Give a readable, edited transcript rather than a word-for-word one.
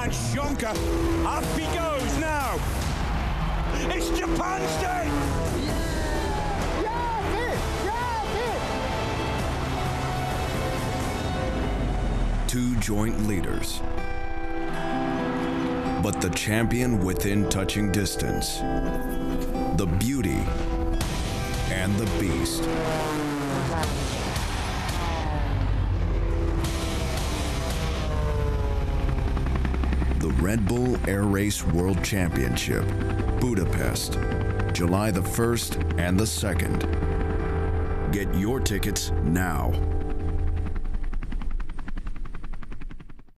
and Shonka. Up he goes now. It's Japan's day. Two joint leaders, but the champion within touching distance, the beauty and the beast. The Red Bull Air Race World Championship, Budapest, July the 1st and the 2nd. Get your tickets now.